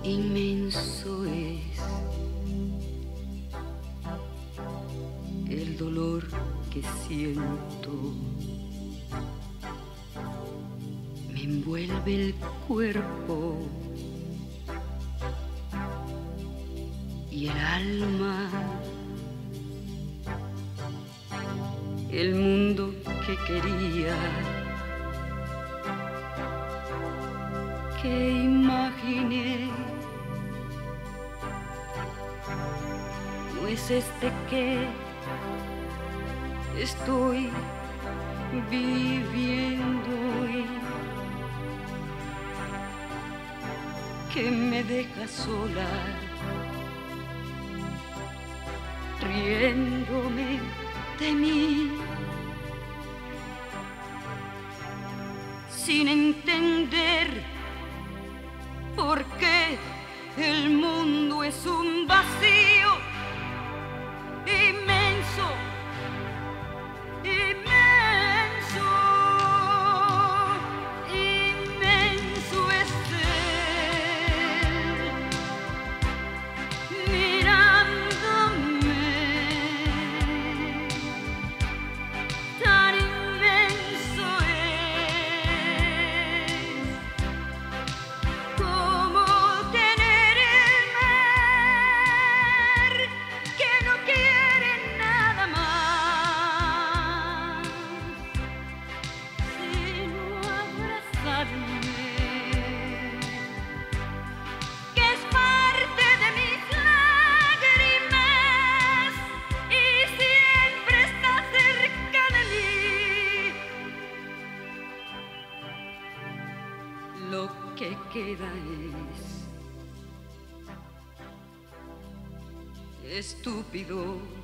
Inmenso es el dolor que siento. Me envuelve el cuerpo y el alma. El mundo que quería, que imaginé, no es este que estoy viviendo hoy, que me deja sola, riéndome de mí, sin entender por qué el mundo es un vacío inmenso, inmenso, inmenso es él, mirándome, tan inmenso es como tener el mar que no quiere nada más sino abrazarme, que es parte de mis lágrimas y siempre está cerca de mí. Lo que queda es estúpido.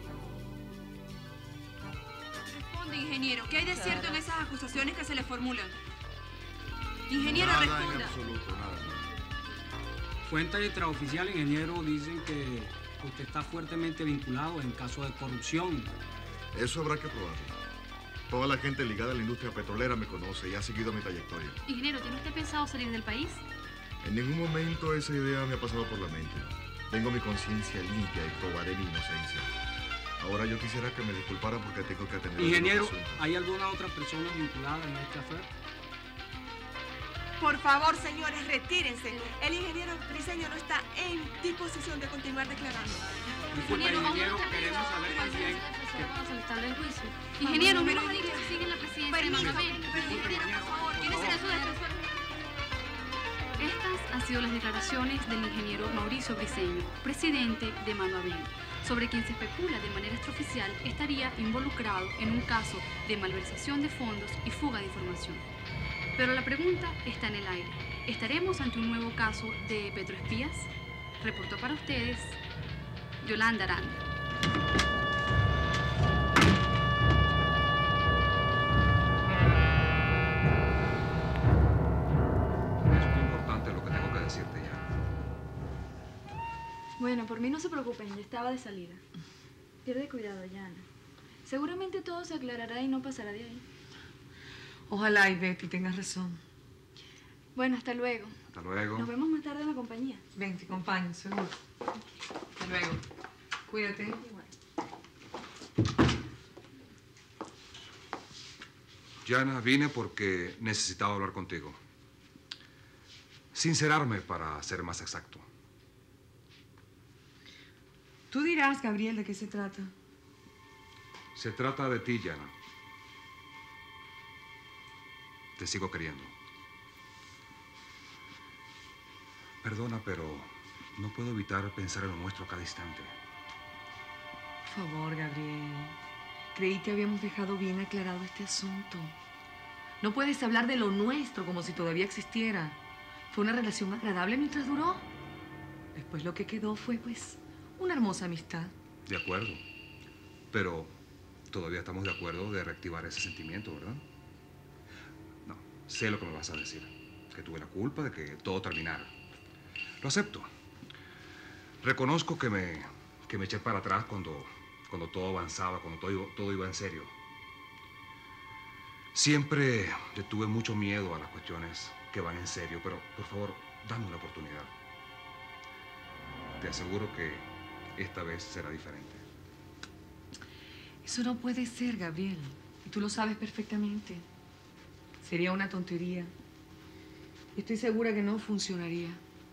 Responde, ingeniero. ¿Qué hay de cierto en esas acusaciones que se le formulan? Ingeniero, Nada responda. en absoluto, nada. Fuentes extraoficiales, ingeniero, dicen que usted está fuertemente vinculado en caso de corrupción. Eso habrá que probarlo. Toda la gente ligada a la industria petrolera me conoce y ha seguido mi trayectoria. Ingeniero, ¿tiene usted pensado salir del país? En ningún momento esa idea me ha pasado por la mente. Tengo mi conciencia limpia y probaré mi inocencia. Ahora yo quisiera que me disculparan porque tengo que atender Ingeniero, otros asuntos. ¿hay alguna otra persona vinculada en este affair? Por favor, señores, retírense. El ingeniero Briceño no está en disposición de continuar declarando. Disculpe, ingeniero, queremos saber también Para solicitarle el juicio. Ingeniero, no nos ha dicho si sigue en la presidencia de Manuel. Ingeniero, por favor, ¿quién es el asunto? Estas han sido las declaraciones del ingeniero Mauricio Briceño, presidente de Manuel, sobre quien se especula de manera extraoficial estaría involucrado en un caso de malversación de fondos y fuga de información. Pero la pregunta está en el aire. ¿Estaremos ante un nuevo caso de petroespías? Reportó para ustedes Yolanda Aranda. Es muy importante lo que tengo que decirte ya. Bueno, por mí no se preocupen, ya estaba de salida. Pierde cuidado, Yana. Seguramente todo se aclarará y no pasará de ahí. Ojalá y Betty tengas razón. Bueno, hasta luego. Hasta luego. Nos vemos más tarde en la compañía. Ven, te acompaño, seguro. Hasta luego. Cuídate. Igual. Yana, vine porque necesitaba hablar contigo. Sincerarme, para ser más exacto. Tú dirás, Gabriel, ¿de qué se trata? Se trata de ti, Yana. Te sigo queriendo. Perdona, pero no puedo evitar pensar en lo nuestro a cada instante. Por favor, Gabriel. Creí que habíamos dejado bien aclarado este asunto. No puedes hablar de lo nuestro como si todavía existiera. Fue una relación agradable mientras duró. Después lo que quedó fue, pues, una hermosa amistad. De acuerdo. Pero todavía estamos de acuerdo de reactivar ese sentimiento, ¿verdad? No, sé lo que me vas a decir. Que tuve la culpa de que todo terminara. Lo acepto. Reconozco que me eché para atrás cuando todo avanzaba, cuando todo iba en serio. Siempre le tuve mucho miedo a las cuestiones que van en serio, pero por favor, dame una oportunidad. Te aseguro que esta vez será diferente. Eso no puede ser, Gabriel. Y tú lo sabes perfectamente. Sería una tontería. Estoy segura que no funcionaría.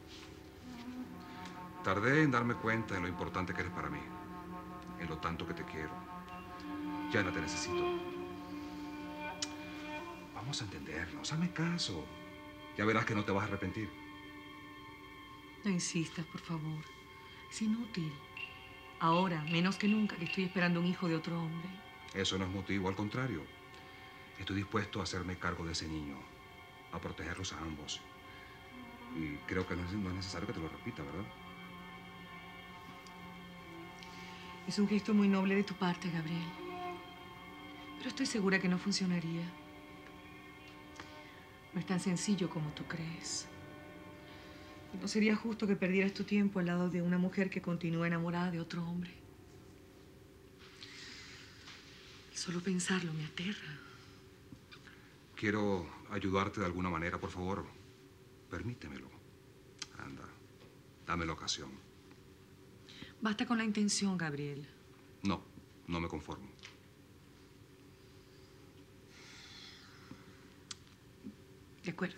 Tardé en darme cuenta de lo importante que eres para mí, en lo tanto que te quiero. Ya no te necesito. Vamos a entendernos, hazme caso. Ya verás que no te vas a arrepentir. No insistas, por favor. Es inútil. Ahora, menos que nunca, que estoy esperando un hijo de otro hombre. Eso no es motivo, al contrario. Estoy dispuesto a hacerme cargo de ese niño, a protegerlos a ambos. Y creo que no es necesario que te lo repita, ¿verdad? Es un gesto muy noble de tu parte, Gabriel. Pero estoy segura que no funcionaría. No es tan sencillo como tú crees. Y no sería justo que perdieras tu tiempo al lado de una mujer que continúa enamorada de otro hombre. Solo pensarlo me aterra. Quiero ayudarte de alguna manera, por favor. Permítemelo. Anda, dame la ocasión. Basta con la intención, Gabriel. No, no me conformo. De acuerdo.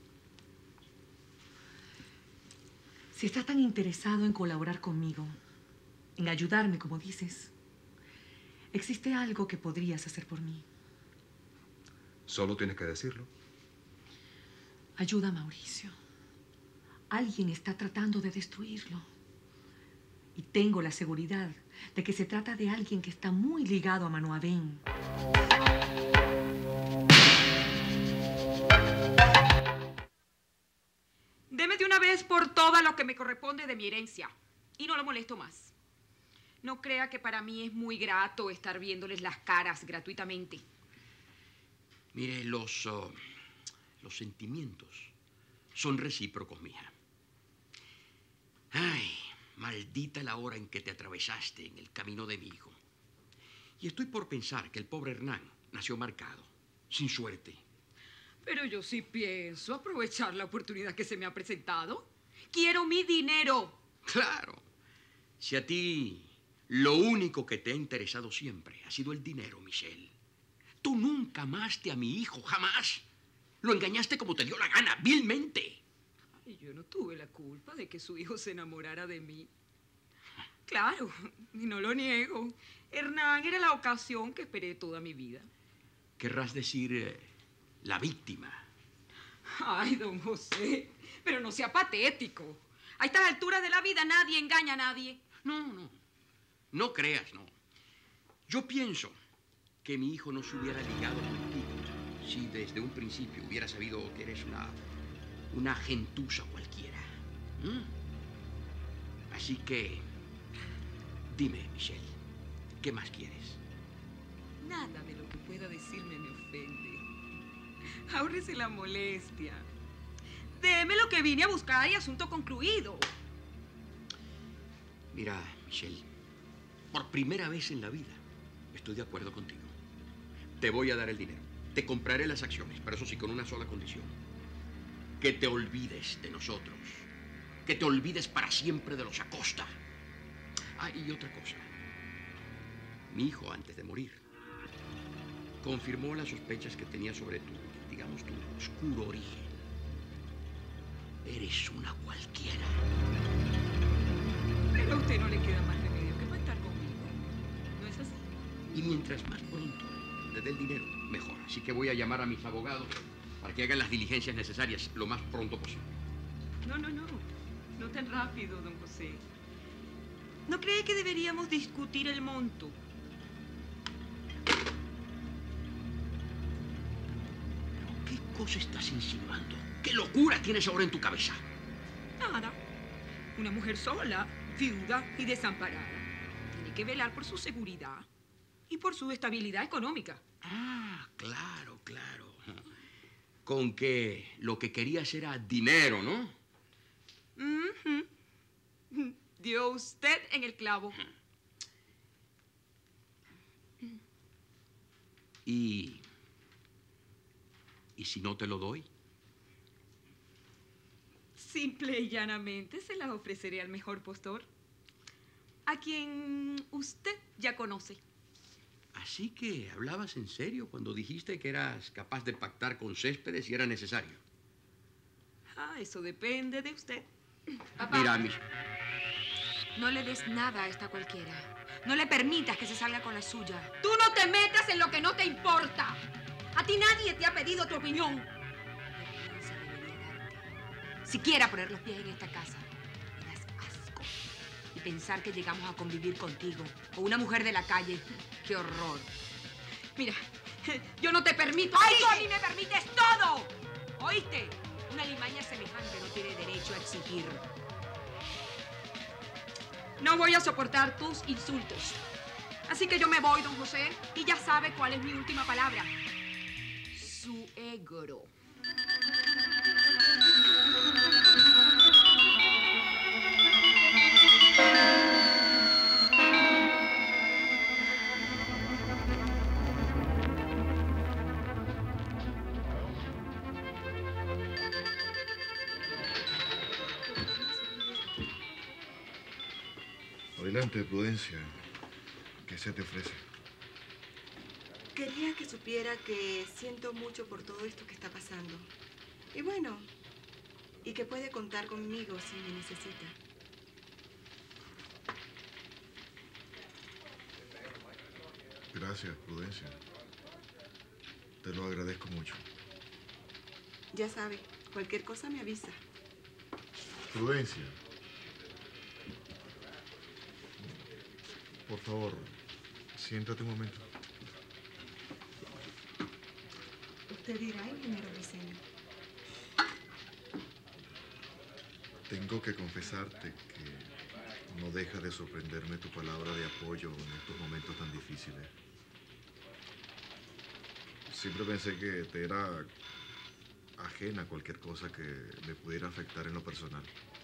Si estás tan interesado en colaborar conmigo, en ayudarme, como dices, ¿existe algo que podrías hacer por mí? Solo tienes que decirlo. Ayuda a Mauricio. Alguien está tratando de destruirlo. Y tengo la seguridad de que se trata de alguien que está muy ligado a Mano Abén. Deme de una vez por todas lo que me corresponde de mi herencia. Y no lo molesto más. No crea que para mí es muy grato estar viéndoles las caras gratuitamente. Mire, los sentimientos son recíprocos, mija. Ay, maldita la hora en que te atravesaste en el camino de mi hijo. Y estoy por pensar que el pobre Hernán nació marcado, sin suerte. Pero yo sí pienso aprovechar la oportunidad que se me ha presentado. Quiero mi dinero. Claro. Si a ti lo único que te ha interesado siempre ha sido el dinero, Michelle. Tú nunca amaste a mi hijo, jamás. Lo engañaste como te dio la gana, vilmente. Ay, yo no tuve la culpa de que su hijo se enamorara de mí. Claro, y no lo niego. Hernán era la ocasión que esperé toda mi vida. Querrás decir la víctima. Ay, don José, pero no sea patético. A estas alturas de la vida nadie engaña a nadie. No. No creas, no. Yo pienso que mi hijo no se hubiera ligado contigo si desde un principio hubiera sabido que eres una gentuza cualquiera. Así que, dime, Michelle, ¿qué más quieres? Nada de lo que pueda decirme me ofende. Ahórrese la molestia. Deme lo que vine a buscar y asunto concluido. Mira, Michelle, por primera vez en la vida estoy de acuerdo contigo. Te voy a dar el dinero. Te compraré las acciones, pero eso sí, con una sola condición. Que te olvides de nosotros. Que te olvides para siempre de los Acosta. Ah, y otra cosa. Mi hijo, antes de morir, confirmó las sospechas que tenía sobre tu oscuro origen. Eres una cualquiera. Pero a usted no le queda más remedio que pactar conmigo. ¿No es así? Y mientras más pronto te dé el dinero, mejor. Así que voy a llamar a mis abogados para que hagan las diligencias necesarias lo más pronto posible. No. No tan rápido, don José. ¿No cree que deberíamos discutir el monto? ¿Qué cosa estás insinuando? ¿Qué locura tienes ahora en tu cabeza? Nada. Una mujer sola, viuda y desamparada. Tiene que velar por su seguridad y por su estabilidad económica. Ah, claro. Con que lo que querías era dinero, ¿no? Dio usted en el clavo. ¿Y si no te lo doy? Simple y llanamente se las ofreceré al mejor postor, a quien usted ya conoce. Así que hablabas en serio cuando dijiste que eras capaz de pactar con Céspedes si era necesario. Ah, eso depende de usted. Papá, Mira, mi... No le des nada a esta cualquiera. No le permitas que se salga con la suya. Tú no te metas en lo que no te importa. A ti nadie te ha pedido tu opinión. Vergüenza debería darte. Siquiera poner los pies en esta casa. Me das asco. Y pensar que llegamos a convivir contigo, con una mujer de la calle. ¡Qué horror! Mira, yo no te permito. ¡Ay, ¡Tú tú a mí me permites todo! ¿Oíste? Una limaña semejante no tiene derecho a exigir. No voy a soportar tus insultos. Así que yo me voy, don José, y ya sabe cuál es mi última palabra. Suegro. Adelante, Prudencia. ¿Qué se te ofrece? Quería que supiera que siento mucho por todo esto que está pasando. Y bueno, y que puede contar conmigo si me necesita. Gracias, Prudencia. Te lo agradezco mucho. Ya sabe, cualquier cosa me avisa. Prudencia. Por favor, siéntate un momento. Usted dirá, ingeniero Briceño. Tengo que confesarte que no deja de sorprenderme tu palabra de apoyo en estos momentos tan difíciles. Siempre pensé que te era ajena cualquier cosa que me pudiera afectar en lo personal.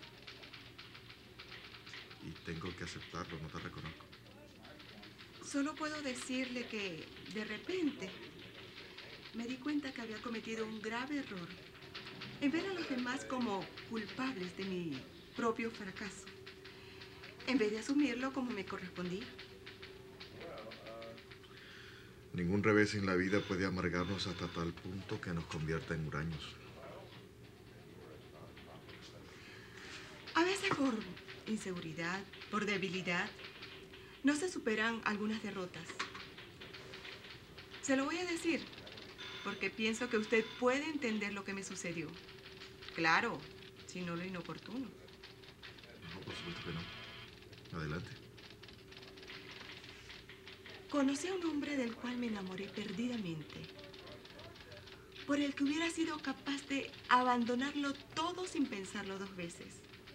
Y tengo que aceptarlo, no te reconozco. Solo puedo decirle que, de repente, me di cuenta que había cometido un grave error en ver a los demás como culpables de mi propio fracaso, en vez de asumirlo como me correspondía. Ningún revés en la vida puede amargarnos hasta tal punto que nos convierta en huraños. A veces por inseguridad, por debilidad, no se superan algunas derrotas. Se lo voy a decir, porque pienso que usted puede entender lo que me sucedió. Claro, si no lo inoportuno. No, por supuesto que no. Adelante. Conocí a un hombre del cual me enamoré perdidamente, por el que hubiera sido capaz de abandonarlo todo sin pensarlo dos veces.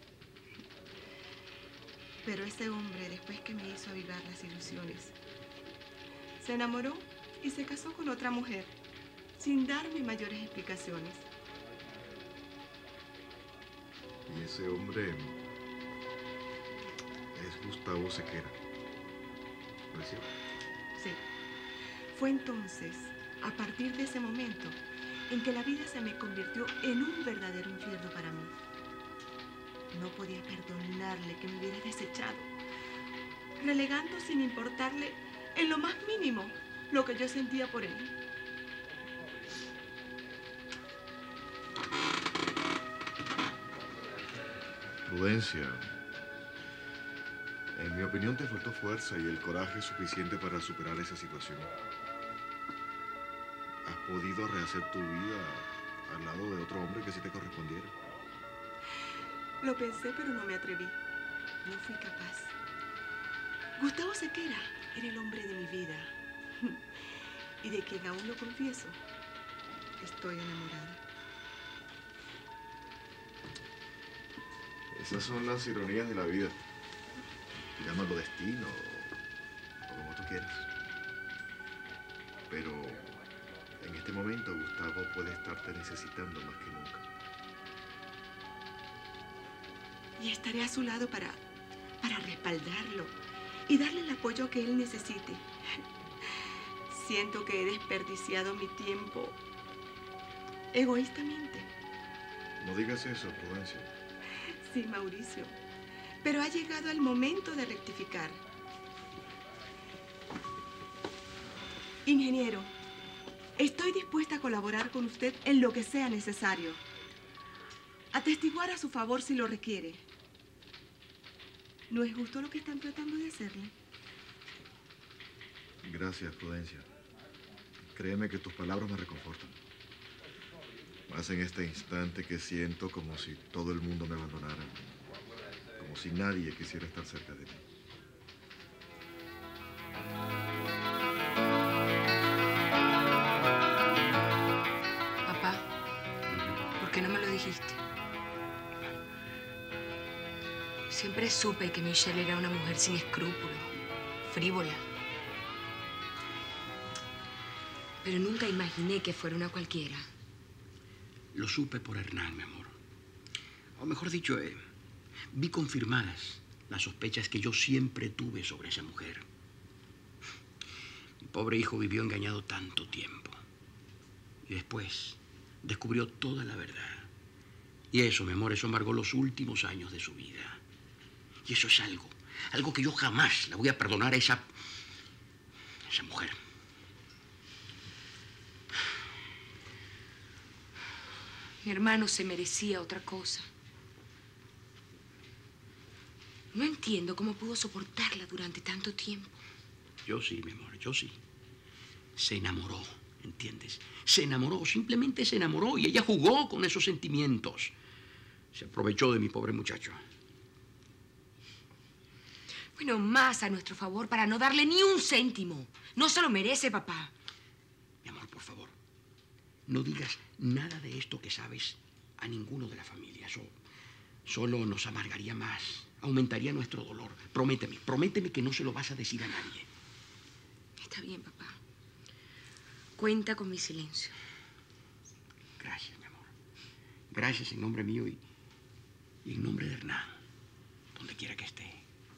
Pero ese hombre, después que me hizo avivar las ilusiones, se enamoró y se casó con otra mujer, sin darme mayores explicaciones. Y ese hombre es Gustavo Sequera. ¿No es cierto? Sí. Fue entonces, a partir de ese momento, en que la vida se me convirtió en un verdadero infierno para mí. No podía perdonarle que me hubiera desechado, relegando sin importarle en lo más mínimo lo que yo sentía por él. Prudencia. En mi opinión te faltó fuerza y el coraje suficiente para superar esa situación. Has podido rehacer tu vida al lado de otro hombre que sí te correspondiera. Lo pensé, pero no me atreví. No fui capaz. Gustavo Sequera era el hombre de mi vida. Y de quien aún lo confieso, estoy enamorada. Esas son las ironías de la vida. Llámalo destino o como tú quieras. Pero en este momento Gustavo puede estarte necesitando más que nunca. Y estaré a su lado para respaldarlo y darle el apoyo que él necesite. Siento que he desperdiciado mi tiempo egoístamente. No digas eso, Prudencia. Sí, Mauricio, pero ha llegado el momento de rectificar. Ingeniero, estoy dispuesta a colaborar con usted en lo que sea necesario. Atestiguar a su favor si lo requiere. ¿No es justo lo que están tratando de hacerle? Gracias, Prudencia. Créeme que tus palabras me reconfortan. Más en este instante que siento como si todo el mundo me abandonara. Como si nadie quisiera estar cerca de mí. Papá, ¿por qué no me lo dijiste? Siempre supe que Michelle era una mujer sin escrúpulos, frívola. Pero nunca imaginé que fuera una cualquiera. Lo supe por Hernán, mi amor. O mejor dicho, vi confirmadas las sospechas que yo siempre tuve sobre esa mujer. Mi pobre hijo vivió engañado tanto tiempo. Y después descubrió toda la verdad. Y eso, mi amor, eso amargó los últimos años de su vida. Y eso es algo que yo jamás la voy a perdonar a esa mujer. Mi hermano se merecía otra cosa. No entiendo cómo pudo soportarla durante tanto tiempo. Yo sí, mi amor, yo sí. Se enamoró, ¿entiendes? Se enamoró, simplemente se enamoró y ella jugó con esos sentimientos. Se aprovechó de mi pobre muchacho. Bueno, más a nuestro favor para no darle ni un céntimo. No se lo merece, papá. Mi amor, por favor, no digas nada de esto que sabes a ninguno de la familia. Eso solo nos amargaría más, aumentaría nuestro dolor. Prométeme que no se lo vas a decir a nadie. Está bien, papá. Cuenta con mi silencio. Gracias, mi amor. Gracias en nombre mío y en nombre de Hernán, donde quiera que esté.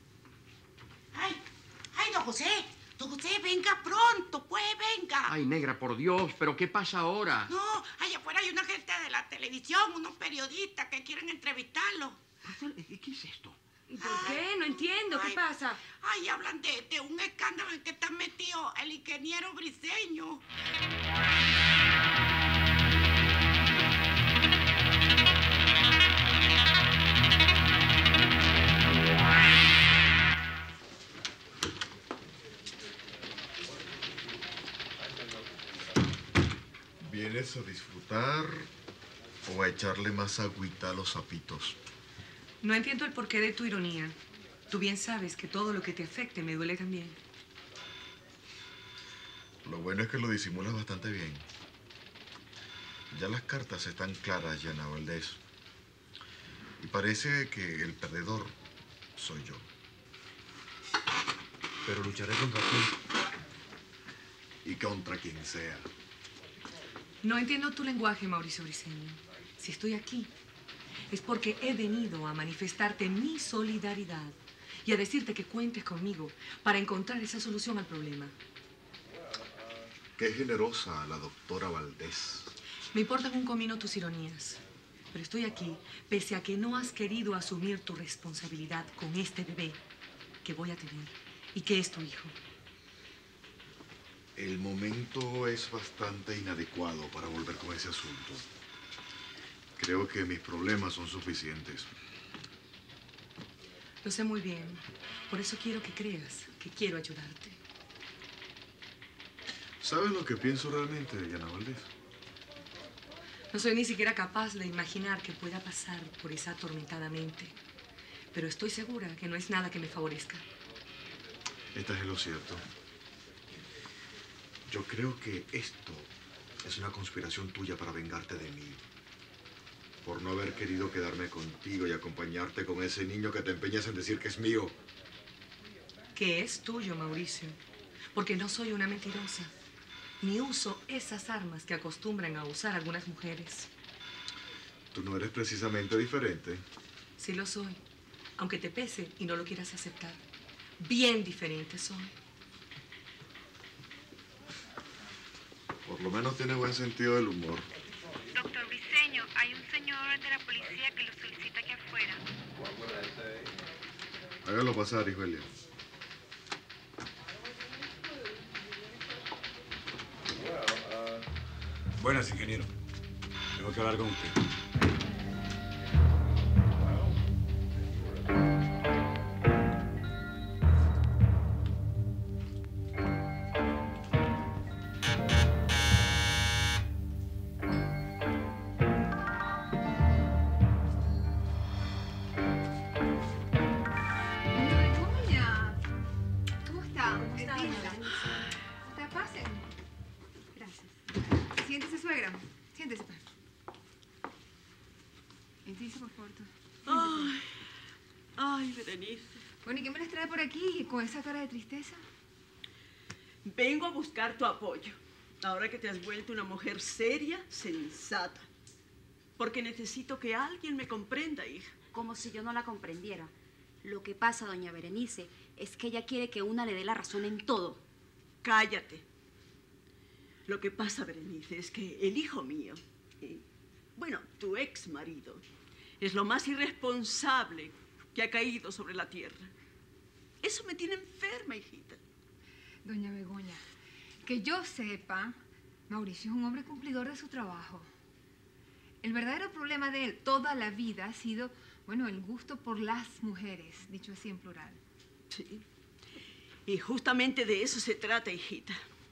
¡Ay, don José! Don José, venga pronto, pues, venga. Ay, negra, por Dios, ¿pero qué pasa ahora? No, allá afuera hay una gente de la televisión, unos periodistas que quieren entrevistarlo. ¿Qué es esto? ¿Por qué? No entiendo. ¿Qué pasa? Ay, hablan de un escándalo en que está metido el ingeniero Briceño. ¿Vienes a disfrutar o a echarle más agüita a los sapitos? No entiendo el porqué de tu ironía. Tú bien sabes que todo lo que te afecte me duele también. Lo bueno es que lo disimulas bastante bien. Ya las cartas están claras, Yana Valdés. Y parece que el perdedor soy yo. Pero lucharé contra ti. Y contra quien sea. No entiendo tu lenguaje, Mauricio Briceño. Si estoy aquí, es porque he venido a manifestarte mi solidaridad y a decirte que cuentes conmigo para encontrar esa solución al problema. Qué generosa la doctora Valdés. Me importan un comino tus ironías, pero estoy aquí pese a que no has querido asumir tu responsabilidad con este bebé que voy a tener y que es tu hijo. El momento es bastante inadecuado para volver con ese asunto. Creo que mis problemas son suficientes. Lo sé muy bien. Por eso quiero que creas que quiero ayudarte. ¿Sabes lo que pienso realmente, Yana Valdés? No soy ni siquiera capaz de imaginar que pueda pasar por esa atormentada mente. Pero estoy segura que no es nada que me favorezca. Estás en lo cierto. Yo creo que esto es una conspiración tuya para vengarte de mí. Por no haber querido quedarme contigo y acompañarte con ese niño que te empeñas en decir que es mío. Que es tuyo, Mauricio. Porque no soy una mentirosa. Ni uso esas armas que acostumbran a usar algunas mujeres. Tú no eres precisamente diferente. Sí lo soy. Aunque te pese y no lo quieras aceptar. Bien diferente soy. Por lo menos tiene buen sentido del humor. Doctor Briceño, hay un señor de la policía que lo solicita aquí afuera. Hágalo pasar, hijo Elia. Buenas, ingeniero. Tengo que hablar con usted. ¿Cómo está? Pasen. Gracias. Siéntese, suegra. Siéntese. Siéntese, por favor. Ay, Berenice. Bueno, ¿y qué me las trae por aquí con esa cara de tristeza? Vengo a buscar tu apoyo. Ahora que te has vuelto una mujer seria, sensata. Porque necesito que alguien me comprenda, hija. Como si yo no la comprendiera. Lo que pasa, doña Berenice, es que ella quiere que una le dé la razón en todo. Cállate. Lo que pasa, Berenice, es que el hijo mío, bueno, tu ex marido, es lo más irresponsable que ha caído sobre la tierra. Eso me tiene enferma, hijita. Doña Begoña, que yo sepa, Mauricio es un hombre cumplidor de su trabajo. El verdadero problema de él toda la vida ha sido, bueno, el gusto por las mujeres, dicho así en plural. Sí. Y justamente de eso se trata, hijita.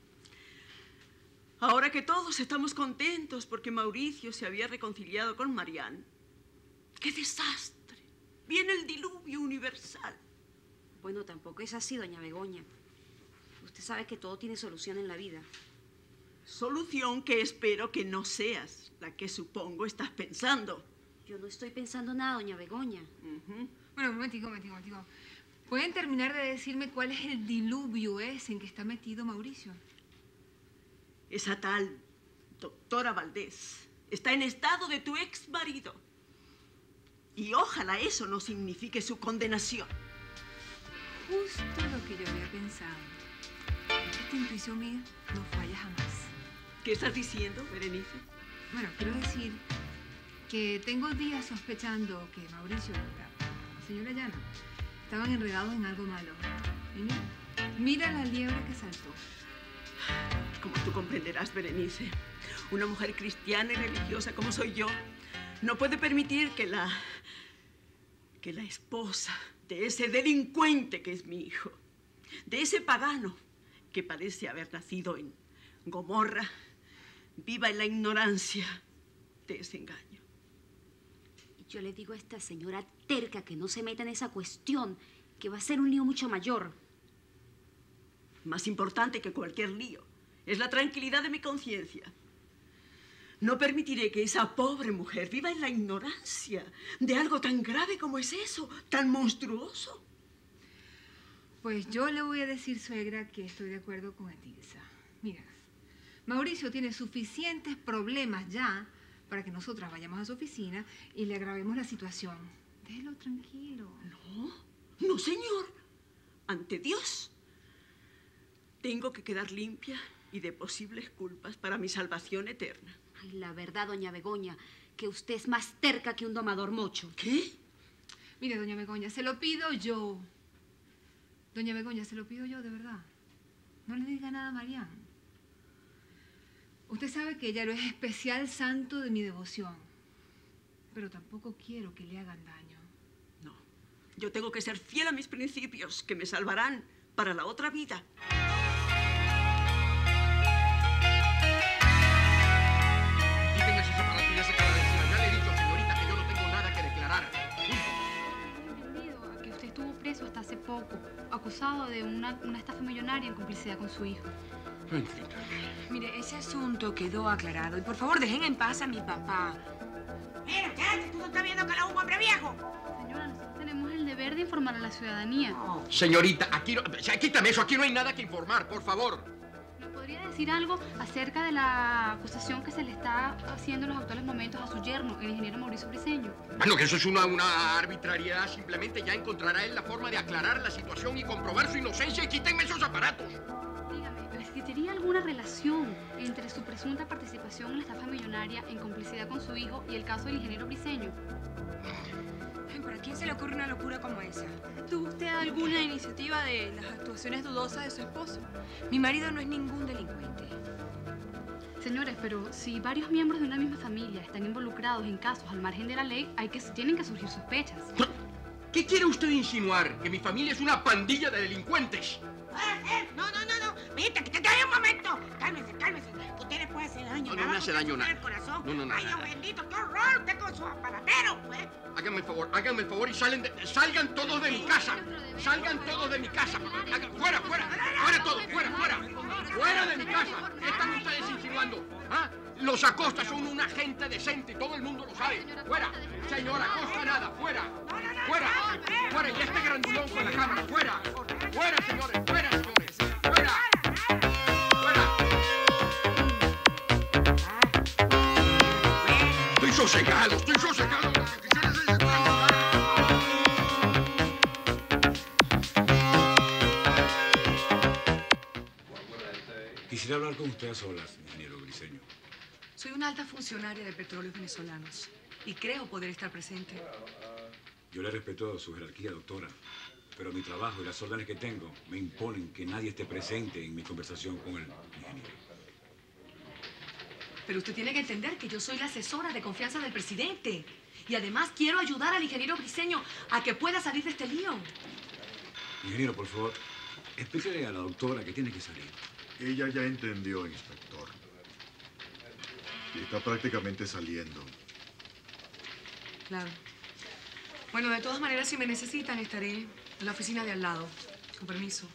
Ahora que todos estamos contentos porque Mauricio se había reconciliado con Marianne, ¡qué desastre! Viene el diluvio universal. Bueno, tampoco es así, doña Begoña. Usted sabe que todo tiene solución en la vida. Solución que espero que no seas la que supongo estás pensando. Yo no estoy pensando nada, doña Begoña. Bueno, un momentico. ¿Pueden terminar de decirme cuál es el diluvio ese en que está metido Mauricio? Esa tal doctora Valdés está en estado de tu ex marido. Y ojalá eso no signifique su condenación. Justo lo que yo había pensado. Esta intuición mía no falla jamás. ¿Qué estás diciendo, Berenice? Bueno, quiero decir que tengo días sospechando que Mauricio y la señora Llana estaban enredados en algo malo. Y mira la liebre que saltó. Como tú comprenderás, Berenice, una mujer cristiana y religiosa como soy yo, no puede permitir que la esposa de ese delincuente que es mi hijo, de ese pagano que parece haber nacido en Gomorra, viva en la ignorancia de ese engaño. Y yo le digo a esta señora terca que no se meta en esa cuestión, que va a ser un lío mucho mayor. Más importante que cualquier lío es la tranquilidad de mi conciencia. No permitiré que esa pobre mujer viva en la ignorancia de algo tan grave como es eso, tan monstruoso. Pues yo le voy a decir, suegra, que estoy de acuerdo con Etilsa. Mira, Mauricio tiene suficientes problemas ya para que nosotras vayamos a su oficina y le agravemos la situación. Déjelo tranquilo. No, señor. Ante Dios, tengo que quedar limpia y de posibles culpas para mi salvación eterna. Ay, la verdad, doña Begoña, que usted es más terca que un domador mocho. ¿Qué? Mire, doña Begoña, se lo pido yo. Doña Begoña, se lo pido yo, de verdad. No le diga nada a Marianne. Usted sabe que ella lo es especial santo de mi devoción. Pero tampoco quiero que le hagan daño. No, yo tengo que ser fiel a mis principios, que me salvarán para la otra vida. Quítenme esos aparatos y esa cara de encima. Ya le he dicho, señorita, que yo no tengo nada que declarar. Debido a que usted estuvo preso hasta hace poco, acusado de una estafa millonaria en complicidad con su hijo. En fin. Mire, ese asunto quedó aclarado. Y por favor, dejen en paz a mi papá. Mira, cállate, tú no estás viendo que la un hombre viejo. Señora, nosotros tenemos el deber de informar a la ciudadanía. Señorita, aquí no... Quítame eso, aquí no hay nada que informar, por favor. ¿Me podría decir algo acerca de la acusación que se le está haciendo en los actuales momentos a su yerno, el ingeniero Mauricio Briceño? Bueno, que eso es una arbitrariedad. Simplemente ya encontrará él la forma de aclarar la situación y comprobar su inocencia y quítenme esos aparatos. Dígame, ¿existiría alguna relación entre su presunta participación en la estafa millonaria en complicidad con su hijo y el caso del ingeniero Briceño? ¿Para quién se le ocurre una locura como esa? ¿Tuvo usted alguna iniciativa de las actuaciones dudosas de su esposo? Mi marido no es ningún delincuente. Señores, pero si varios miembros de una misma familia están involucrados en casos al margen de la ley, tienen que surgir sospechas. ¿Qué quiere usted insinuar? ¿Que mi familia es una pandilla de delincuentes? No. Mijita, que te cae un momento. Cálmese. Usted le puede hacer daño. No me hace daño nada. El corazón. No. Ay, Dios bendito, qué horror. Usted con su aparatero, pues. Háganme el favor y salgan todos de mi casa. Salgan todos de mi casa. Fuera todos, fuera de mi casa. ¿Qué están ustedes insinuando? ¿Ah? Los Acosta son una gente decente y todo el mundo lo sabe. Fuera, señora Acosta, nada, fuera. Y este grandulón con la cámara, fuera, señores, fuera. Estoy sosegado. Quisiera hablar con usted a solas, ingeniero Briceño. Soy una alta funcionaria de Petróleos Venezolanos y creo poder estar presente. Yo le respeto su jerarquía, doctora, pero mi trabajo y las órdenes que tengo me imponen que nadie esté presente en mi conversación con el ingeniero. Pero usted tiene que entender que yo soy la asesora de confianza del presidente. Y además quiero ayudar al ingeniero Briceño a que pueda salir de este lío. Ingeniero, por favor, explíquele a la doctora que tiene que salir. Ella ya entendió, inspector. Y está prácticamente saliendo. Claro. Bueno, de todas maneras, si me necesitan, estaré en la oficina de al lado. Con permiso.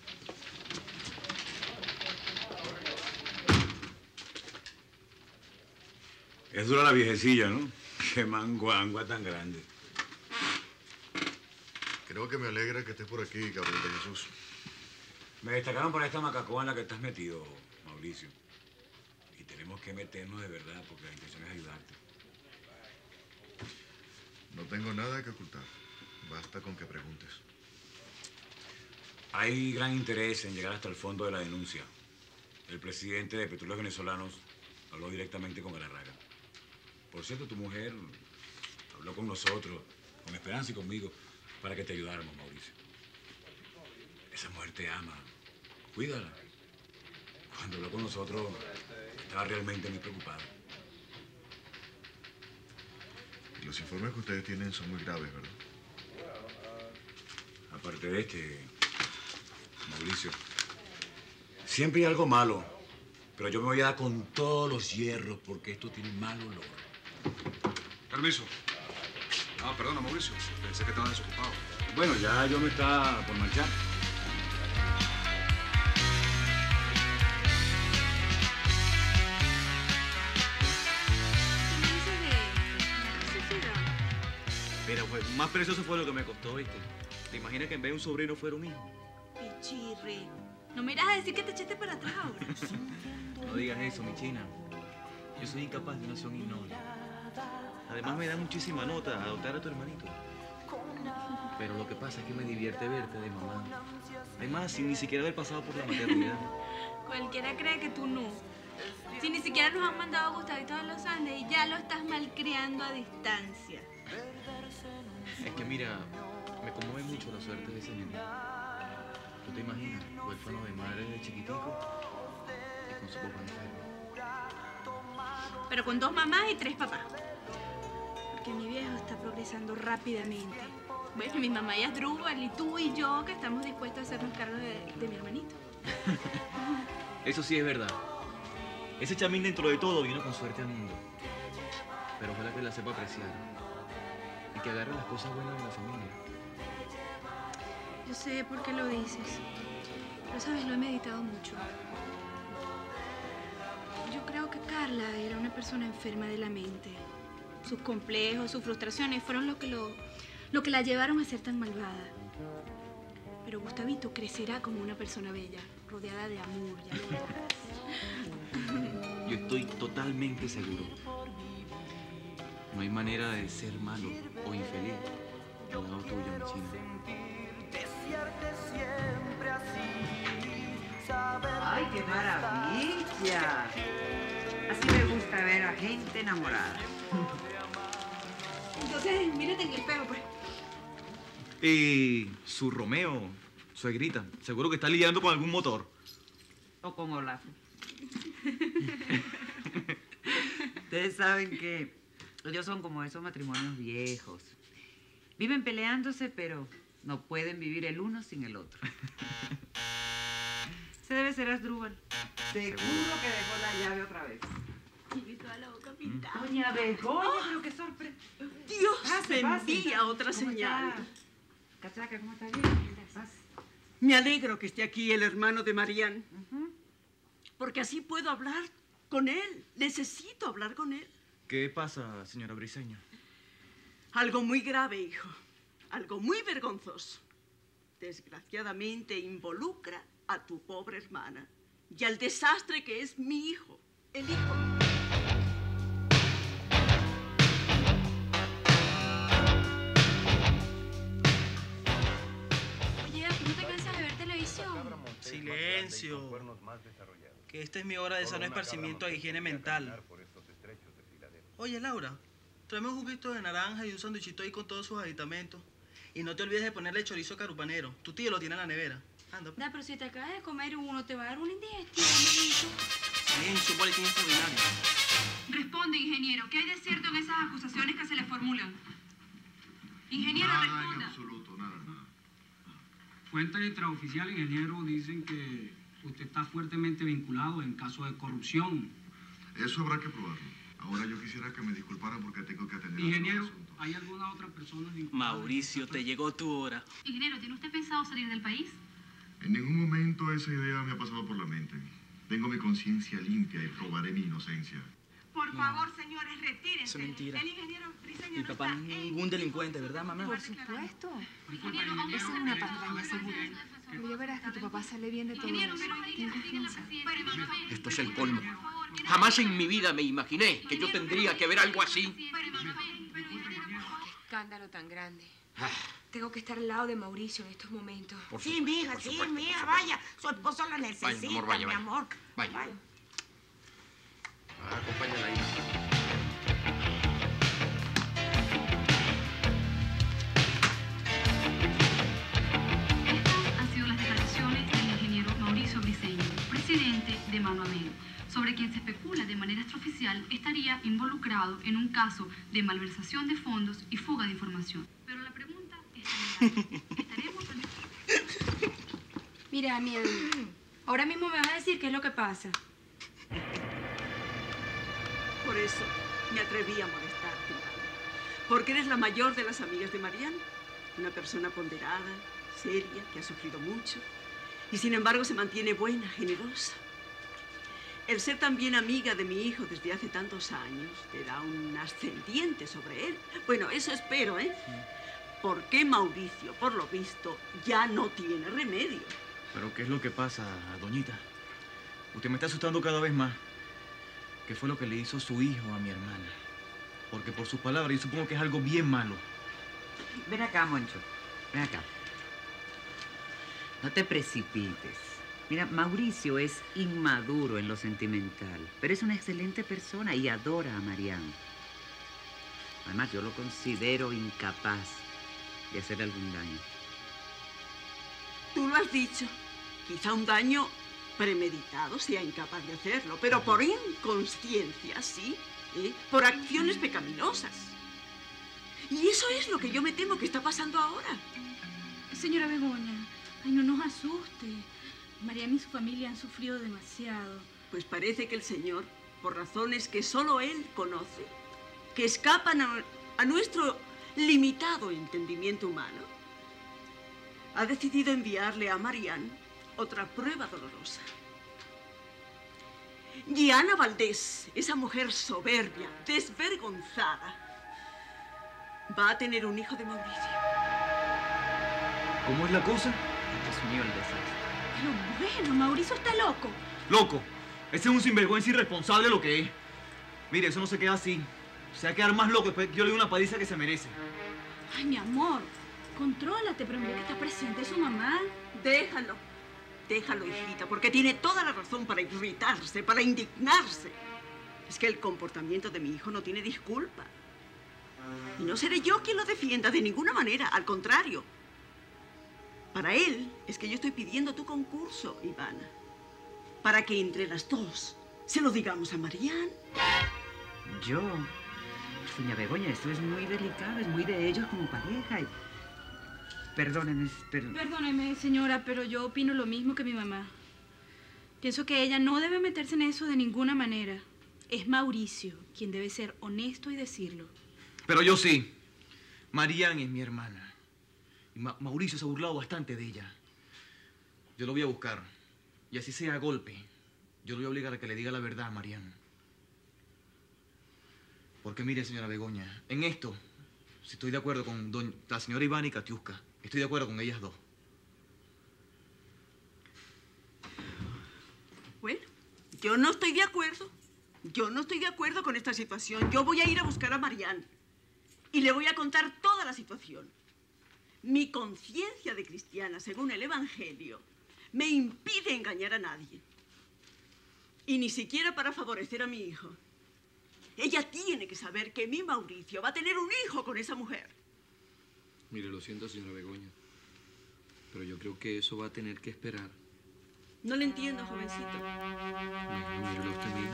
Es dura la viejecilla, ¿no? Qué manguangua tan grande. Creo que me alegra que estés por aquí, Gabriel de Jesús. Me destacaron por esta macacoa en la que estás metido, Mauricio. Y tenemos que meternos de verdad porque la intención es ayudarte. No tengo nada que ocultar. Basta con que preguntes. Hay gran interés en llegar hasta el fondo de la denuncia. El presidente de Petróleos Venezolanos habló directamente con Galarraga. Por cierto, tu mujer habló con nosotros, con Esperanza y conmigo, para que te ayudáramos, Mauricio. Esa mujer te ama. Cuídala. Cuando habló con nosotros, estaba realmente muy preocupada. Los informes que ustedes tienen son muy graves, ¿verdad? Aparte de Mauricio, siempre hay algo malo, pero yo me voy a dar con todos los hierros porque esto tiene mal olor. Permiso. No, perdona, Mauricio. Pensé que estaba desocupado. Bueno, ya yo me estaba por marchar. Mira, pues, más precioso fue lo que me costó, ¿viste? ¿Te imaginas que en vez de un sobrino fuera un hijo? Pichirre. No me irás a decir que te echaste para atrás ahora. No digas eso, mi china. Yo soy incapaz de una acción innoble. Además, me da muchísima nota adoptar a tu hermanito. Pero lo que pasa es que me divierte verte de mamá. Además, sin ni siquiera haber pasado por la maternidad. Cualquiera cree que tú no. Si ni siquiera nos han mandado a Gustavito de los Andes y ya lo estás malcriando a distancia. Es que mira, me conmueve mucho la suerte de ese niño. ¿Tú te imaginas? Huérfano de madre de chiquitico y con su papá enfermo. Pero con 2 mamás y 3 papás. Porque mi viejo está progresando rápidamente. Bueno, mi mamá ya es Drúbal y tú y yo que estamos dispuestos a hacernos cargo de mi hermanito. Eso sí es verdad. Ese chamín dentro de todo vino con suerte al mundo. Pero ojalá que la sepa apreciar. Y que agarre las cosas buenas de la familia. Yo sé por qué lo dices. Pero, ¿sabes? Lo he meditado mucho. Yo creo que Carla era una persona enferma de la mente. Sus complejos, sus frustraciones fueron lo que la llevaron a ser tan malvada. Pero Gustavito crecerá como una persona bella, rodeada de amor, ya lo verás. Yo estoy totalmente seguro. No hay manera de ser malo o infeliz al lado tuyo, mi china. ¡Ay, qué maravilla! Así me gusta ver a gente enamorada. Entonces, mírate en el espejo, pues. Y su Romeo, suegrita, seguro que está lidiando con algún motor. O con Olaf. Ustedes saben que ellos son como esos matrimonios viejos. Viven peleándose, pero no pueden vivir el uno sin el otro. Se debe ser Asdrúbal. Seguro que dejó la llave otra vez. Doña Begoña, pero qué sorpresa. Dios me envía otra señal. Cachaca, ¿cómo está? Bien. Me alegro que esté aquí el hermano de Marián. Porque así puedo hablar con él. Necesito hablar con él. ¿Qué pasa, señora Briceño? Algo muy grave, hijo. Algo muy vergonzoso. Desgraciadamente involucra a tu pobre hermana y al desastre que es mi hijo, el hijo. Oye, ¿no te cansas de ver televisión? Silencio. Que esta es mi hora de sano esparcimiento e higiene mental. Oye, Laura, tráeme un juguito de naranja y un sándwichito ahí con todos sus aditamentos. Y no te olvides de ponerle chorizo carupanero. Tu tío lo tiene en la nevera. Anda. Da, pero si te acabas de comer uno, te va a dar una indigestión, amiguito. Sí, un boletín extraordinario. Responde, ingeniero. ¿Qué hay de cierto en esas acusaciones que se le formulan? Ingeniero, Nada responda. en absoluto, nada. Fuentes extraoficiales, ingeniero, dicen que usted está fuertemente vinculado en caso de corrupción. Eso habrá que probarlo. Ahora yo quisiera que me disculparan porque tengo que atender Ingeniero, otros asuntos. ¿hay alguna otra persona vinculada? Mauricio, te llegó tu hora. Ingeniero, ¿tiene usted pensado salir del país? En ningún momento esa idea me ha pasado por la mente. Tengo mi conciencia limpia y probaré mi inocencia. Por favor, señores, retírense. Eso es mentira. El ingeniero Briceño Mi no papá está. no es ningún delincuente, ¿verdad, mamá? Por supuesto. Esa es una patraña segura. Pero ya verás que tu papá sale bien de todo eso. Ten confianza. Esto es el colmo. Jamás en mi vida me imaginé que yo tendría que ver algo así. Escándalo tan grande. Tengo que estar al lado de Mauricio en estos momentos. Sí, mija, sí, mija, vaya. Su esposo la necesita, Vaya, mi amor, vaya, mi vaya. amor. Vaya. Acompáñala ahí. Estas han sido las declaraciones del ingeniero Mauricio Briceño, presidente de Mano Amén, sobre quien se especula de manera extraoficial estaría involucrado en un caso de malversación de fondos y fuga de información. Pero la pregunta es general. ¿Estaremos o no? Mira, miedo. Ahora mismo me vas a decir qué es lo que pasa. Por eso me atreví a molestarte, porque eres la mayor de las amigas de Marián. Una persona ponderada, seria, que ha sufrido mucho. Y sin embargo se mantiene buena, generosa. El ser también amiga de mi hijo desde hace tantos años te da un ascendiente sobre él. Bueno, eso espero, ¿eh? Porque Mauricio, por lo visto, ya no tiene remedio. ¿Pero qué es lo que pasa, doñita? Usted me está asustando cada vez más. ¿Qué fue lo que le hizo su hijo a mi hermana? Porque por sus palabras yo supongo que es algo bien malo. Ven acá, Moncho. Ven acá. No te precipites. Mira, Mauricio es inmaduro en lo sentimental, pero es una excelente persona y adora a Marián. Además, yo lo considero incapaz de hacerle algún daño. Tú lo has dicho. Quizá un daño premeditado sea incapaz de hacerlo, pero por inconsciencia, sí, ¿eh? Por acciones pecaminosas. Y eso es lo que yo me temo que está pasando ahora. Señora Begoña, ay, no nos asuste. Mariana y su familia han sufrido demasiado. Pues parece que el Señor, por razones que solo Él conoce, que escapan a nuestro limitado entendimiento humano, ha decidido enviarle a Marián otra prueba dolorosa. Gianna Valdés, esa mujer soberbia, desvergonzada, va a tener un hijo de Mauricio. ¿Cómo es la cosa? Dios mío, el desastre. Pero bueno, Mauricio está loco. ¡Loco! Ese es un sinvergüenza irresponsable lo que es. Mire, eso no se queda así. Se va a quedar más loco después que yo le doy una paliza que se merece. Ay, mi amor, contrólate, pero mira que está presente su mamá. Déjalo. Déjalo, hijita, porque tiene toda la razón para irritarse, para indignarse. Es que el comportamiento de mi hijo no tiene disculpa. Y no seré yo quien lo defienda de ninguna manera, al contrario. Para él es que yo estoy pidiendo tu concurso, Ivana. Para que entre las dos se lo digamos a Marián. Yo, doña Begoña, esto es muy delicado, es muy de ellos como pareja. Perdóneme, pero... Perdóneme, señora, pero yo opino lo mismo que mi mamá. Pienso que ella no debe meterse en eso de ninguna manera. Es Mauricio quien debe ser honesto y decirlo. Pero yo sí. Marián es mi hermana. Y Mauricio se ha burlado bastante de ella. Yo lo voy a buscar. Y así sea a golpe, yo lo voy a obligar a que le diga la verdad a Marián. Porque mire, señora Begoña, en esto, si estoy de acuerdo con la señora Ivana y Katiuska, estoy de acuerdo con ellas dos. Bueno, yo no estoy de acuerdo. Yo no estoy de acuerdo con esta situación. Yo voy a ir a buscar a Marián y le voy a contar toda la situación. Mi conciencia de cristiana, según el Evangelio, me impide engañar a nadie. Y ni siquiera para favorecer a mi hijo. Ella tiene que saber que mi Mauricio va a tener un hijo con esa mujer. Mire, lo siento, señora Begoña, pero yo creo que eso va a tener que esperar. No le entiendo, jovencito. Mírelo usted mismo.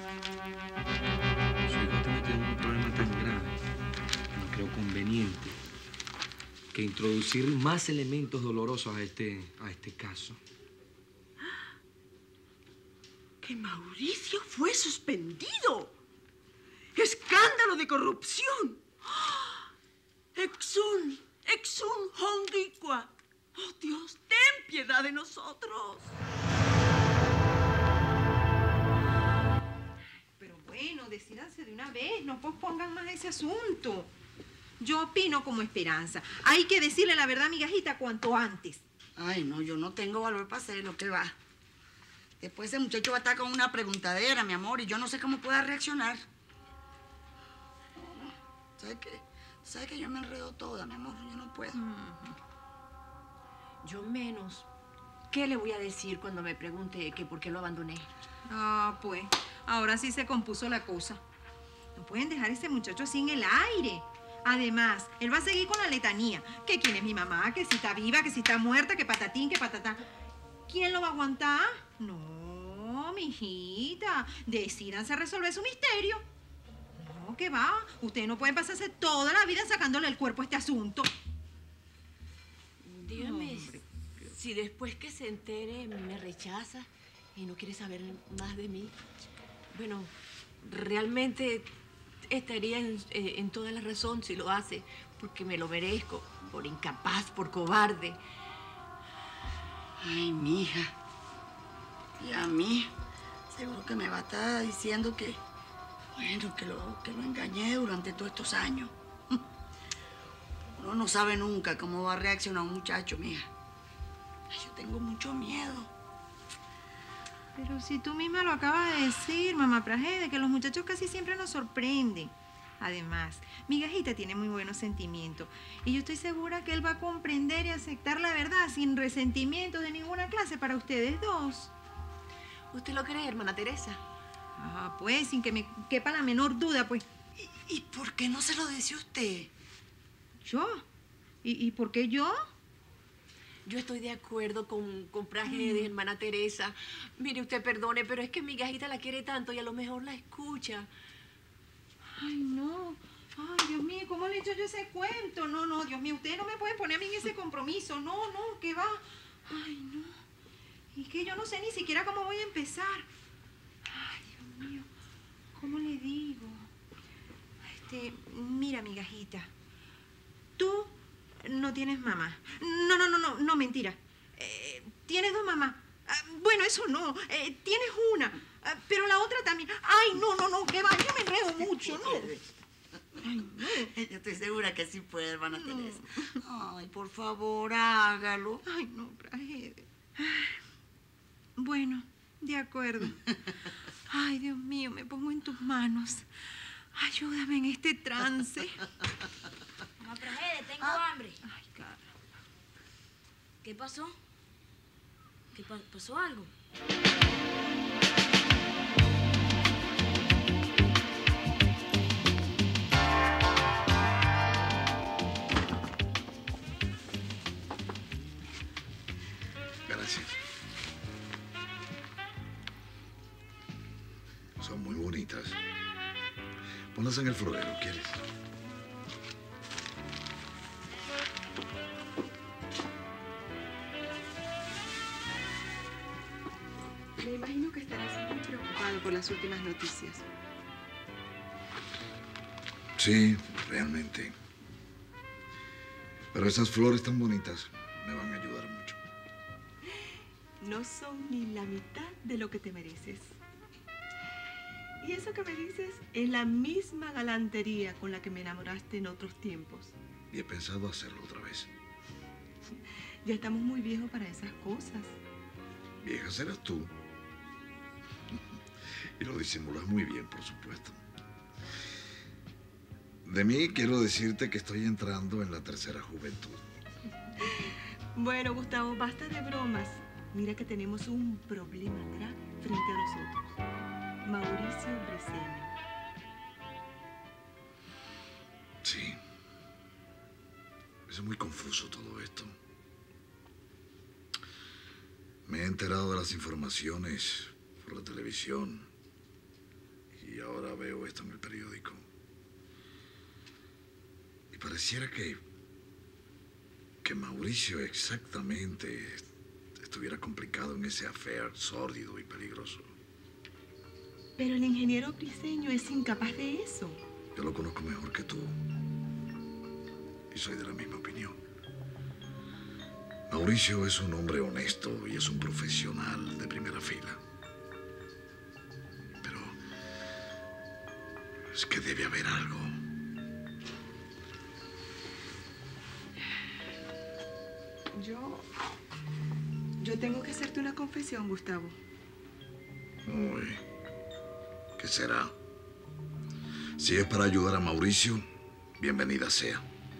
Su hijo está metido en un problema tan grave que no creo conveniente que introducir más elementos dolorosos a este caso. ¡Que Mauricio fue suspendido! ¡Escándalo de corrupción! ¡Exun hondiqua! ¡Oh, Dios, ten piedad de nosotros! Pero bueno, decídanse de una vez, no pospongan más ese asunto. Yo opino como Esperanza. Hay que decirle la verdad a mi gajita cuanto antes. Ay, no, yo no tengo valor para hacerlo, ¿qué va? Después ese muchacho va a estar con una preguntadera, mi amor, y yo no sé cómo pueda reaccionar. No. ¿Sabes que yo me enredo toda, mi amor? Yo no puedo. Yo menos. ¿Qué le voy a decir cuando me pregunte que por qué lo abandoné? Ah, pues, ahora sí se compuso la cosa. No pueden dejar a ese muchacho así en el aire. Además, él va a seguir con la letanía. Que quién es mi mamá, que si está viva, que si está muerta, que patatín, que patatá. ¿Quién lo va a aguantar? No, mijita. Decídanse resolver su misterio. No, ¿qué va? Ustedes no pueden pasarse toda la vida sacándole el cuerpo a este asunto. Dígame, si después que se entere me rechaza y no quiere saber más de mí, bueno, realmente estaría en toda la razón si lo hace, porque me lo merezco, por incapaz, por cobarde. Ay, mija. Y a mí, seguro que me va a estar diciendo que, bueno, que lo engañé durante todos estos años. Uno no sabe nunca cómo va a reaccionar un muchacho, mija. Ay, yo tengo mucho miedo. Pero si tú misma lo acabas de decir, mamá Prajede, que los muchachos casi siempre nos sorprenden. Además, mi gajita tiene muy buenos sentimientos y yo estoy segura que él va a comprender y aceptar la verdad sin resentimientos de ninguna clase para ustedes dos. ¿Usted lo cree, hermana Teresa? Ah, pues, sin que me quepa la menor duda, pues. ¿Y por qué no se lo dice usted? ¿Yo? ¿Y por qué yo? Yo estoy de acuerdo con Prajede, hermana Teresa. Mire, usted perdone, pero es que mi gajita la quiere tanto y a lo mejor la escucha. Ay, no. Ay, Dios mío, ¿cómo le he hecho yo ese cuento? No, no, Dios mío, ustedes no me pueden poner a mí en ese compromiso. No, no, ¿qué va? Ay, no. Y que yo no sé ni siquiera cómo voy a empezar. Ay, Dios mío, ¿cómo le digo? Mira, mi gajita. Tú no tienes mamá. No, mentira. Tienes dos mamás. Bueno, eso no. Tienes una. Pero la otra también. Ay, no, que va, yo me enredo mucho, ¿no? Ay, no. Yo estoy segura que sí puede, hermana Teresa. Ay, por favor, hágalo. Ay, no, Prajede. Bueno, de acuerdo. Ay, Dios mío, me pongo en tus manos. Ayúdame en este trance. Mamá Prajede, tengo hambre. Ay, cara. ¿Qué pasó? ¿Qué pasó algo? Gracias. Son muy bonitas. Ponlas en el florero, ¿quieres? Me imagino que estarás muy preocupado por las últimas noticias. Sí, realmente. Pero esas flores tan bonitas me van a ayudar mucho. No son ni la mitad de lo que te mereces. Y eso que me dices es la misma galantería con la que me enamoraste en otros tiempos. Y he pensado hacerlo otra vez. Ya estamos muy viejos para esas cosas. Vieja serás tú. Y lo disimulas muy bien, por supuesto. De mí quiero decirte que estoy entrando en la tercera juventud. Bueno, Gustavo, basta de bromas. Mira que tenemos un problema grave frente a nosotros. Mauricio Briceño. Sí. Es muy confuso todo esto. Me he enterado de las informaciones por la televisión y ahora veo esto en el periódico. Y pareciera que Mauricio exactamente estuviera complicado en ese affair sórdido y peligroso. Pero el ingeniero Briceño es incapaz de eso. Yo lo conozco mejor que tú. Y soy de la misma opinión. Mauricio es un hombre honesto y es un profesional de primera fila. Pero es que debe haber algo. Yo tengo que hacerte una confesión, Gustavo. Uy, ¿qué será? Si es para ayudar a Mauricio, bienvenida sea.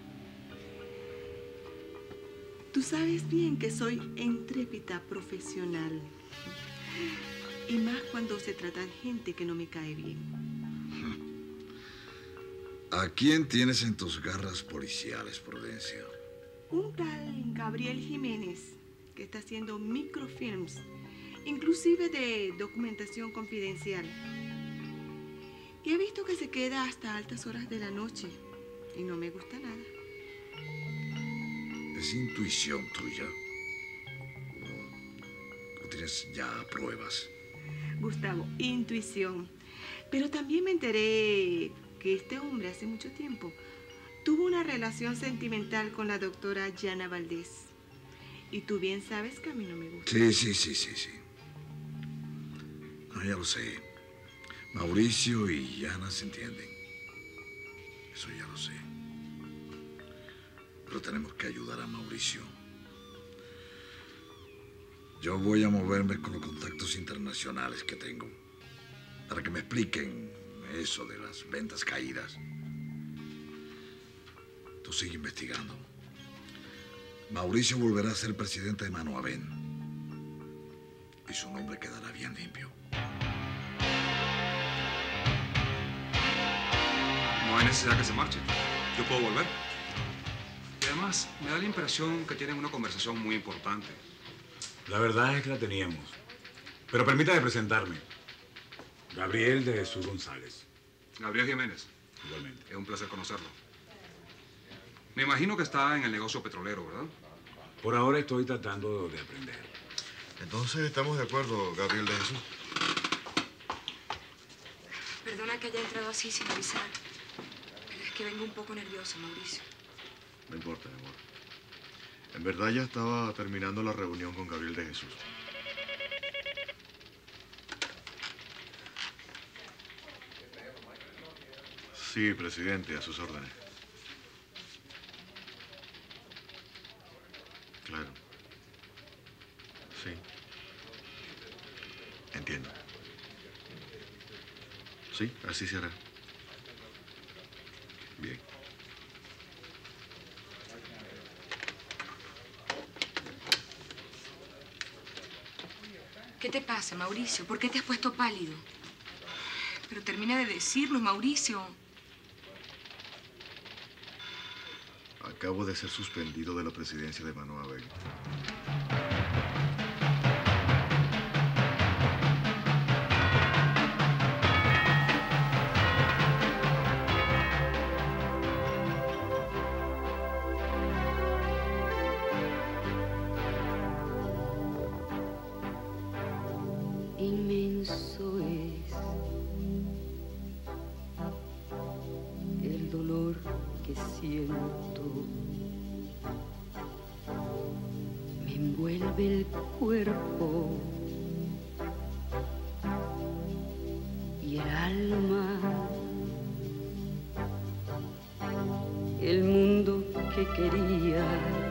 Tú sabes bien que soy intrépida profesional. Y más cuando se trata de gente que no me cae bien. ¿A quién tienes en tus garras policiales, Prudencia? Un tal Gabriel Jiménez, que está haciendo microfilms, inclusive de documentación confidencial. Y he visto que se queda hasta altas horas de la noche y no me gusta nada. ¿Es intuición tuya? ¿O tienes ya pruebas? Gustavo, intuición. Pero también me enteré que este hombre hace mucho tiempo tuvo una relación sentimental con la doctora Yana Valdés. Y tú bien sabes que a mí no me gusta. Sí. No, ya lo sé. Mauricio y Yana se entienden. Eso ya lo sé. Pero tenemos que ayudar a Mauricio. Yo voy a moverme con los contactos internacionales que tengo para que me expliquen eso de las ventas caídas. Tú sigue investigando. Mauricio volverá a ser presidente de Mano Abén. Y su nombre quedará bien limpio. No hay necesidad que se marche. Yo puedo volver. Y además, me da la impresión que tienen una conversación muy importante. La verdad es que la teníamos. Pero permítame presentarme. Gabriel de Jesús González. Gabriel Jiménez. Igualmente. Es un placer conocerlo. Me imagino que está en el negocio petrolero, ¿verdad? Por ahora estoy tratando de aprender. Entonces estamos de acuerdo, Gabriel de Jesús. Perdona que haya entrado así sin avisar. Pero es que vengo un poco nerviosa, Mauricio. No importa, mi amor. En verdad ya estaba terminando la reunión con Gabriel de Jesús. Sí, presidente, a sus órdenes. Claro. Sí. Entiendo. Sí, así se hará. Bien. ¿Qué te pasa, Mauricio? ¿Por qué te has puesto pálido? Pero termina de decirlo, Mauricio. Acabo de ser suspendido de la presidencia de Mano Abén. Inmenso es el dolor que siento. Me envuelve el cuerpo y el alma. El mundo que quería,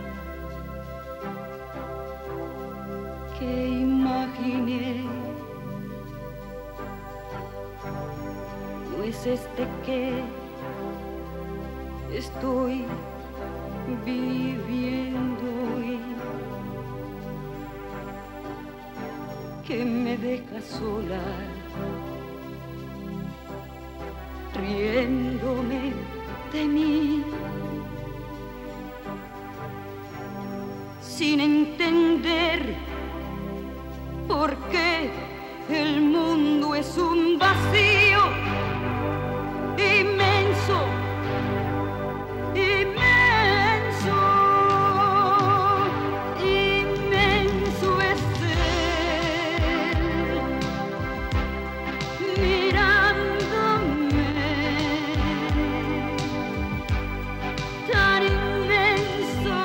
que imaginé, no es este que estoy viviendo hoy, que me deja sola, riéndome de mí, sin entender por qué el mundo es un vacío inmenso, inmenso, inmenso es él, mirándome, tan inmenso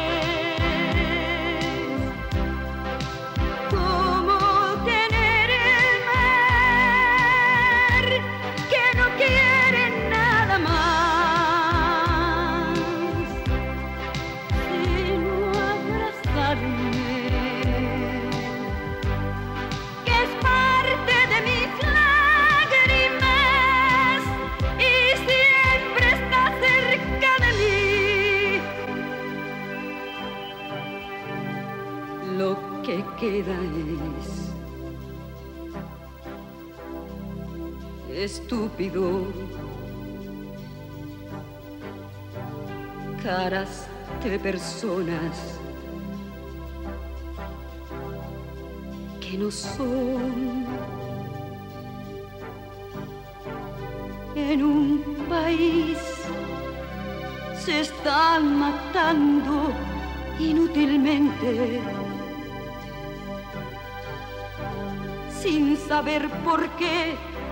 es como tener el mar que no quiere nada más sino abrazarme, que es parte de mis lágrimas y siempre está cerca de mí. Lo que queda es estúpido, caras de personas que no son. En un país se están matando inútilmente, sin saber por qué